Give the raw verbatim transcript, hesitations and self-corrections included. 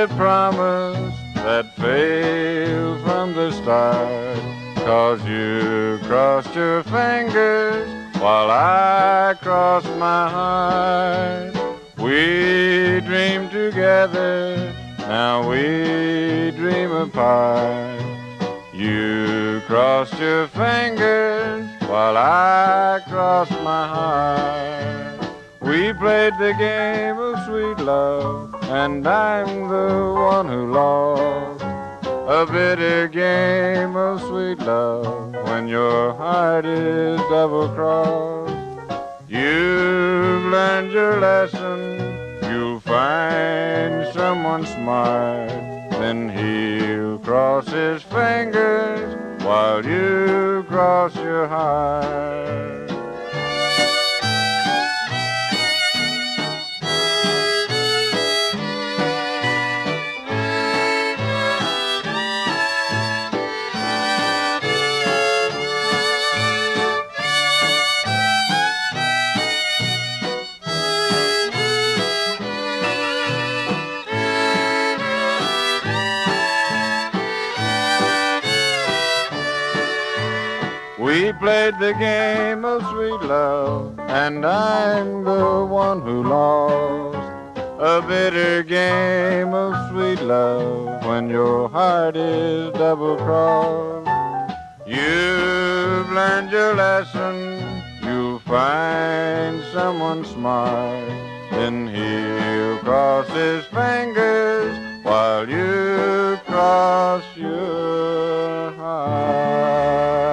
that promise that failed from the start, 'cause you crossed your fingers while I crossed my heart. We dreamed together, now we dream apart. You crossed your fingers while I crossed my heart. We played the game of sweet love, and I'm the one who lost. A bitter game of sweet love when your heart is double-crossed. You've learned your lesson, you'll find someone smart, then he'll cross his fingers while you cross your heart. We played the game of sweet love, and I'm the one who lost. A bitter game of sweet love when your heart is double-crossed. You've learned your lesson, you'll find someone smart, then he'll cross his fingers while you cross your heart.